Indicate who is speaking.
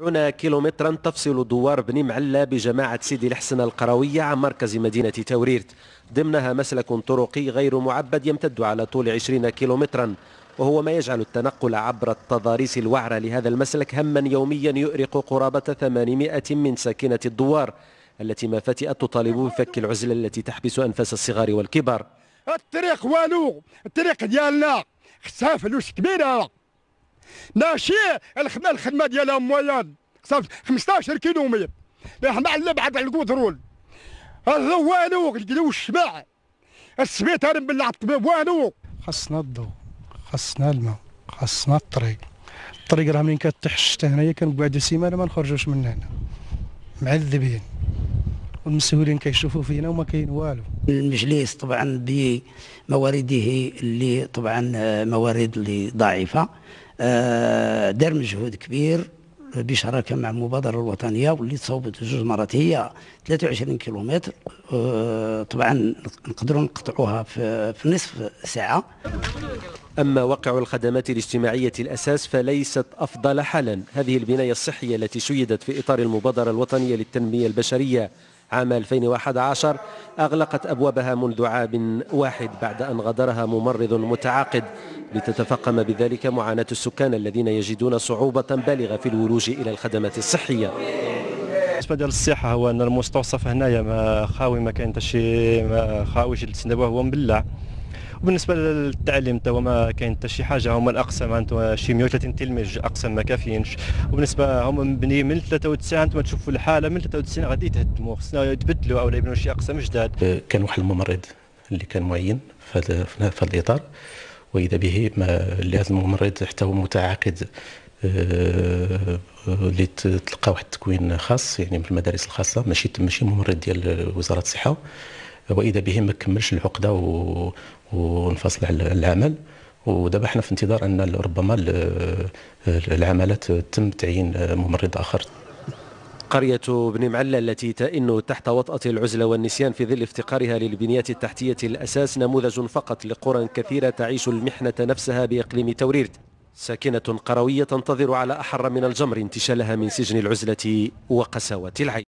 Speaker 1: 40 كيلومترا تفصل دوار بني معلة بجماعة سيدي الحسن القروية عن مركز مدينة توريرت، ضمنها مسلك طرقي غير معبد يمتد على طول 20 كيلومترا، وهو ما يجعل التنقل عبر التضاريس الوعرة لهذا المسلك هما يوميا يؤرق قرابة 800 من ساكنة الدوار التي ما فتئت تطالب بفك العزلة التي تحبس أنفاس الصغار والكبار.
Speaker 2: الطريق والو، الطريق ديالنا خصها فلوس كبيرة، ماشي الخدمة ديالها مويان 15 كيلومتر، حنا على بعد على الكودرول هذا والو، القلو الشمع السبيطار مبلع الطبيب والو.
Speaker 3: خاصنا الضوء، خاصنا الماء، خاصنا الطريق راه منين كتطيح الشتا هنايا كنقعدوا سيمانه ما نخرجوش من هنا معذبين، والمسؤولين كيشوفوا فينا وما كاين والو.
Speaker 4: المجلس طبعا بموارده اللي طبعا موارد اللي ضعيفه دار مجهود كبير بشراكه مع المبادره الوطنيه واللي تصوبت 2 مرات هي 23 كيلومتر، طبعا نقدروا نقطعوها في نصف ساعه.
Speaker 1: أما واقع الخدمات الاجتماعية الأساس فليست أفضل حالا. هذه البناية الصحية التي شيدت في إطار المبادرة الوطنية للتنمية البشرية عام 2011 أغلقت أبوابها منذ عام واحد بعد أن غادرها ممرض متعاقد، لتتفاقم بذلك معاناة السكان الذين يجدون صعوبة بالغة في الولوج إلى الخدمات الصحية.
Speaker 5: بالنسبه ديال الصحه هو ان المستوصف هنايا ما خاوي، ما كاين حتى شي، ما خاويش التسنبه، هو مبلع. وبالنسبه للتعليم حتى هو ما كاين حتى شي حاجه، هما الاقسام انتم شي 130 تلميذ اقسام ما كافيينش، وبالنسبه هما مبنيين من 93. انتم تشوفوا الحاله من 93 غادي يتهدموا، خصنا يتبدلوا او يبنوا شي اقسام جداد.
Speaker 6: كان واحد الممرض اللي كان معين في هذا الاطار، واذا به هذا الممرض حتى هو متعاقد اللي تلقى واحد التكوين خاص يعني في المدارس الخاصه، ماشي ممرض ديال وزاره الصحه، واذا به ما كملش العقده ونفصل على العمل. ودابا حنا في انتظار ان ربما العمالات تم تعيين ممرض اخر.
Speaker 1: قرية بني معلة التي تئن تحت وطأة العزلة والنسيان في ظل افتقارها للبنيات التحتية الأساس نموذج فقط لقرى كثيرة تعيش المحنة نفسها بإقليم توريرت. ساكنة قروية تنتظر على أحر من الجمر انتشالها من سجن العزلة وقساوة العيش.